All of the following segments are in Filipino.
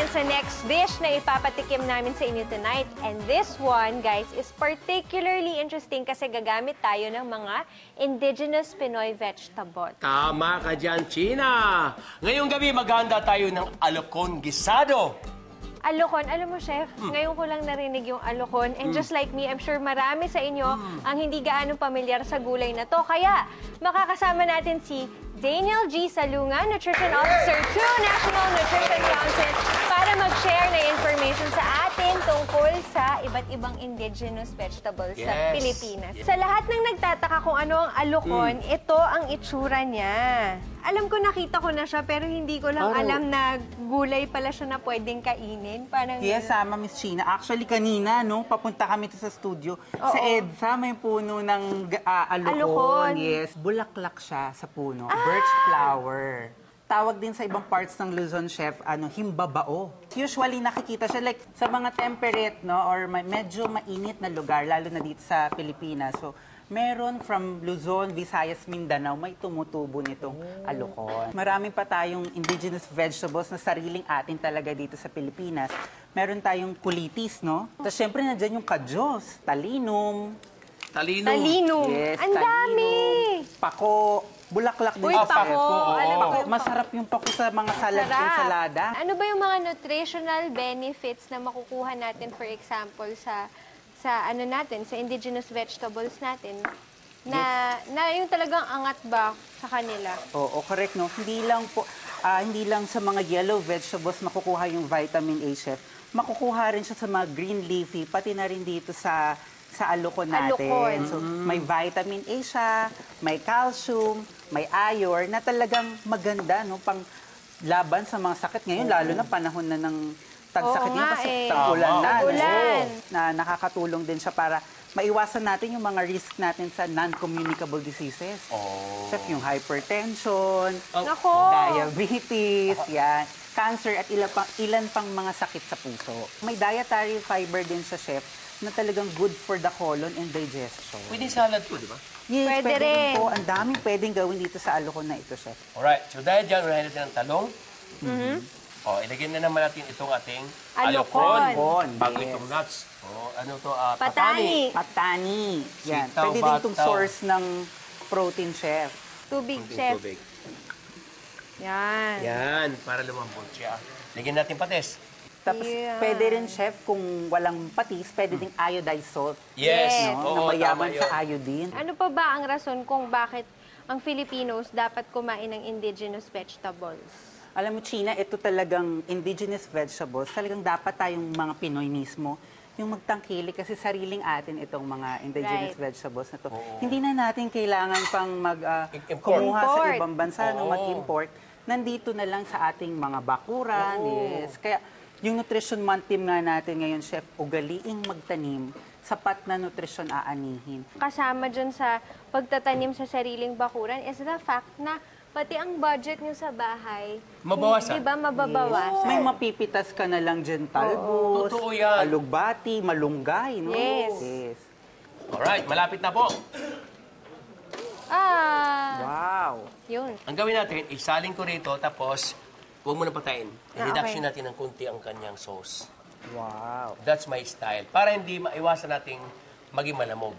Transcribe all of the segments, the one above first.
sa next dish na ipapatikim namin sa inyo tonight. And this one, guys, is particularly interesting kasi gagamit tayo ng mga indigenous Pinoy vegetables. Tama ka dyan, China. Ngayong gabi, maghahanda tayo ng alokon gisado. Alokon, alam mo, Chef, ngayon ko lang narinig yung alokon. And just like me, I'm sure marami sa inyo ang hindi gaano pamilyar sa gulay na to. Kaya, makakasama natin si Daniel G. Salunga, Nutrition Officer to National Nutrition Council, para mag-share na information sa atin tungkol sa iba't ibang indigenous vegetables sa Pilipinas. Sa lahat ng nagtataka kung ano ang alokon, ito ang itsura niya. Alam ko, nakita ko na siya, pero hindi ko lang alam na gulay pala siya na pwedeng kainin. Parang... Yes, Miss China. Actually, kanina, no, papunta kami sa studio. Sa EDSA, may puno ng alokon. Yes, bulaklak siya sa puno. Birch flower. Tawag din sa ibang parts ng Luzon, Chef, himbabao. Usually, nakikita siya like sa mga temperate, no, or medyo mainit na lugar, lalo na dito sa Pilipinas. So, meron from Luzon, Visayas, Mindanao, may tumutubo nitong alokon. Marami pa tayong indigenous vegetables na sariling atin talaga dito sa Pilipinas. Meron tayong kulitis, no? Tapos syempre nandiyan yung kadyos, talinum. Talinum. Yes, Ang dami! Pako. Bulaklak din. Uy, pako. Alam mo, masarap yung pako sa mga salada. Ano ba yung mga nutritional benefits na makukuha natin, for example, sa ano natin, sa indigenous vegetables natin, na yung talagang angat ba sa kanila? Oo, correct, no? Hindi lang sa mga yellow vegetables makukuha yung vitamin A, Chef. Makukuha rin siya sa mga green leafy, pati na rin dito sa alokon natin. So, may vitamin A siya, may calcium, may iron, na talagang maganda, no? Pang laban sa mga sakit ngayon, lalo na panahon na ng tagsakit yun kasi tag-ulan na. Na nakakatulong din siya para maiwasan natin yung mga risk natin sa non-communicable diseases. Chef, yung hypertension, diabetes, yan, cancer at ilan pang mga sakit sa puso. May dietary fiber din sa Chef na talagang good for the colon and digestion. Pwede salad po, di ba? Yes, pwede rin po. Ang daming pwedeng gawin dito sa alokon na ito, Chef. Alright, so dahil dyan, unahin natin ang talong. Ilagyan na naman natin itong ating alokon. Bago itong nuts. Ano to? Patani. Patani. Yan. Sitaw, Pwede din itong bataw. source ng protein, Chef. Tubig, Chef. Tubig. Yan. Yan, para lumambot siya. Lagyan natin patis. Tapos, pwede rin, Chef, kung walang patis, pwede ding iodized salt. Yes. No? Na mayaman sa iodine. Ano pa ba ang rason kung bakit ang Filipinos dapat kumain ng indigenous vegetables? Alam mo, China, ito talagang indigenous vegetables. Talagang dapat tayong mga Pinoy mismo yung magtangkilik kasi sariling atin itong mga indigenous vegetables na to. Hindi na natin kailangan pang kumuha sa ibang bansa, no, mag-import. Nandito na lang sa ating mga bakuran. Yes. Kaya, yung Nutrition Month team nga natin ngayon, Chef, ugaliing magtanim, sapat na nutrisyon aanihin. Kasama dyan sa pagtatanim sa sariling bakuran is the fact na pati ang budget nyo sa bahay, Mabawasan. di ba, mababawasan? May mapipitas ka na lang dyan, talbos, Totoo yan. alugbati, malunggay, no? Yes. Alright, malapit na po. Wow! Yun. Ang gawin natin, isaling ko rito, tapos huwag mo na patayin. I-reduction natin ng kunti ang kanyang sauce. Wow! That's my style. Para hindi maiwasan nating maging malamog.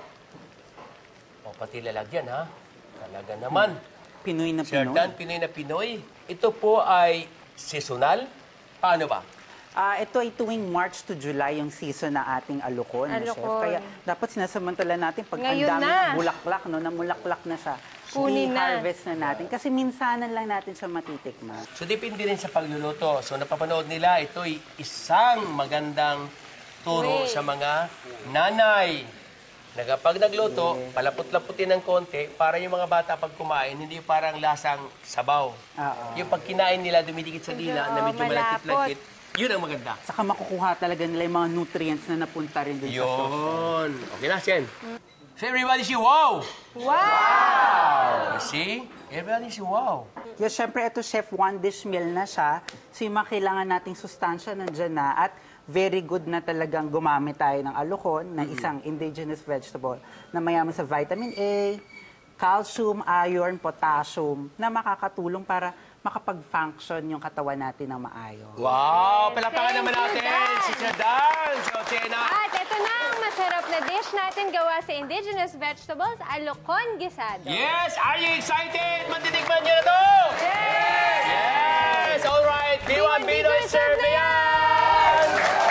Pati lalagyan, ha? Talaga naman. Pinoy na Sir Pinoy. Dan, Pinoy na Pinoy. Ito po ay seasonal. Paano ba? Ito ay tuwing March to July yung season na ating alokon, Chef. Kaya dapat sinasamantala natin pag ang dami ng bulaklak, no, namulaklak na siya. I-harvest na natin. Kasi minsanan lang natin siya matitikman. So, depende rin sa pagluluto. So, napapanood nila, ito'y isang magandang turo sa mga nanay. Na kapag nagluto, palapot-laputin ng konti para yung mga bata pag kumain, hindi parang lasang sabaw. Yung pag kinain nila, dumidikit sa dila na medyo malapit-lapit, yun ang maganda. Saka makukuha talaga nila yung mga nutrients na napunta rin dun sa sauce. Yun. Okay na, Shen. So everybody say wow! Wow! You see? Everybody say wow. Yes, syempre ito, Chef, one dish meal na siya. So yung mga kailangan nating sustansya nandyan na at very good na talagang gumamit tayo ng alokon na isang indigenous vegetable na mayaman sa vitamin A, calcium, iron, potassium na makakatulong para makapag-function yung katawan natin ng maayos. Wow! Palapakan Thank naman you, natin Dan. si Jadan. So, Chena. At ito na ang masarap na dish natin gawa sa indigenous vegetables, alokon gisado. Yes! Are you excited? Matitikman niyo na to! Yes! Alright! B1 Pinoy serve na yan!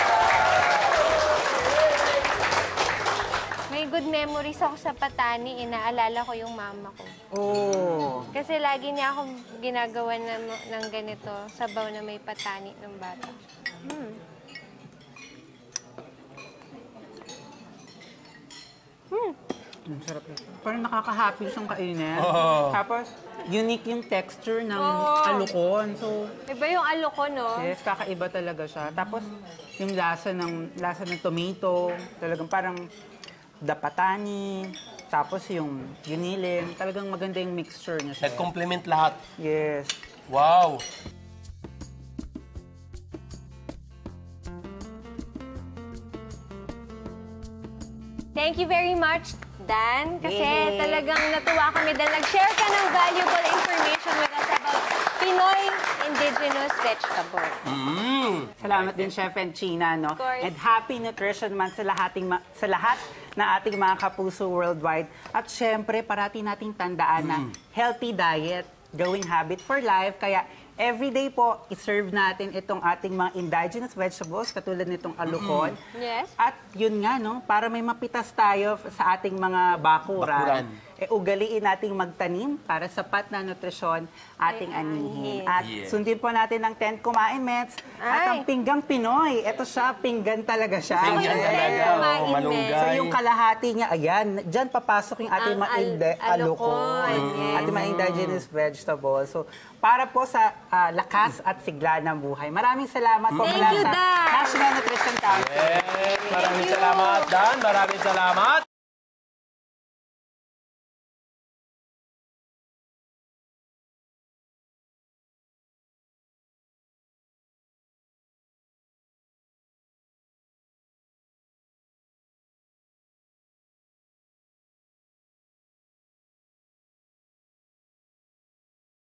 May good memories ako sa Patani. Inaalala ko yung mama ko. Oh. Kasi lagi niya akong ginagawa ng ganito, sabaw na may patani ng bata. Ang sarap nito. Parang nakaka-happy siyang kainin. Oo. Tapos, unique yung texture ng Oo. alukon. So, Iba yung alokon, no? yes, kakaiba talaga siya. Tapos, yung lasa ng tomato, talagang parang dapatani, tapos yung ginilin, talagang maganda yung mixture niya siya. Nag-complement lahat. Yes. Wow! Thank you very much, Dan. Kasi Yay! talagang natuwa kami dahil nag-share ka ng valuable information with us about Pinoy indigenous vegetable. Salamat din, Chef and China, no? Of course. And happy Nutrition Month sa lahat ng ating mga kapuso worldwide. At syempre, parati nating tandaan na healthy diet, gawing habit for life. Kaya everyday po, iserve natin itong ating mga indigenous vegetables, katulad nitong alukon. Yes. At yun nga, no, para may mapitas tayo sa ating mga bakuran. Ugaliin nating magtanim para sapat na nutrisyon ating Ay, anihin. anihin. At Yes. sundin po natin ang 10 Kumain-Mets. At ang Ay. pinggang Pinoy, ito siya, pinggan talaga siya. So, Pinggan yung talaga, 10 Kumain oh, malunggay. So yung kalahati niya, ayan, dyan papasok yung ating Ang mga alukon, alukon, yes. ating mga indigenous vegetables. So, para po sa lakas at sigla ng buhay. Maraming salamat po Thank mula you, sa Dan. National Nutrition Council. Yes! Maraming salamat, Dan. Maraming salamat.